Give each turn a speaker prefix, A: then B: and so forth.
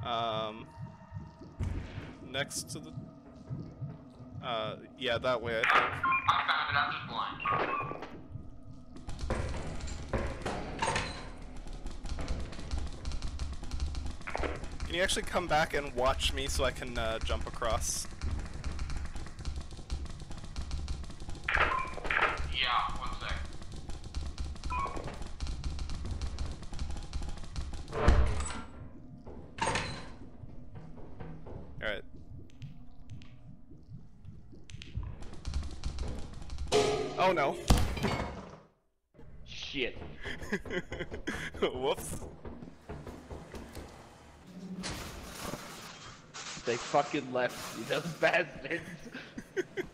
A: Next to the... yeah, that way, I think.
B: I found it, I'm just blind.
A: Can you actually come back and watch me so I can, jump across?
B: Yeah, one sec.
A: Alright. Oh no.
C: Shit.
A: Whoops.
C: They fucking left me, those bastards.